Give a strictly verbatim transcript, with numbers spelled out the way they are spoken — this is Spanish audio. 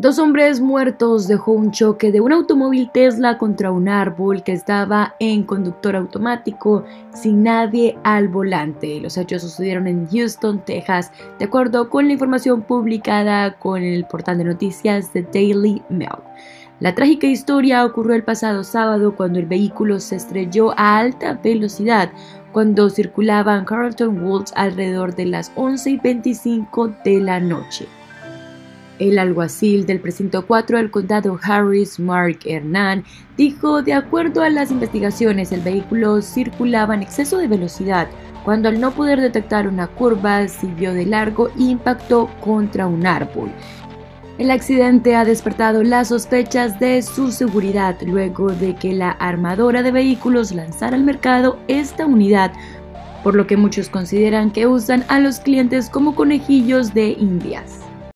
Dos hombres muertos dejó un choque de un automóvil Tesla contra un árbol que estaba en conductor automático sin nadie al volante. Los hechos sucedieron en Houston, Texas, de acuerdo con la información publicada con el portal de noticias The Daily Mail. La trágica historia ocurrió el pasado sábado cuando el vehículo se estrelló a alta velocidad cuando circulaba en Carlton Woods alrededor de las once y veinticinco de la noche. El alguacil del precinto cuatro del condado Harris, Mark Hernán, dijo: de acuerdo a las investigaciones, el vehículo circulaba en exceso de velocidad cuando, al no poder detectar una curva, siguió de largo e impactó contra un árbol. El accidente ha despertado las sospechas de su seguridad luego de que la armadora de vehículos lanzara al mercado esta unidad, por lo que muchos consideran que usan a los clientes como conejillos de indias.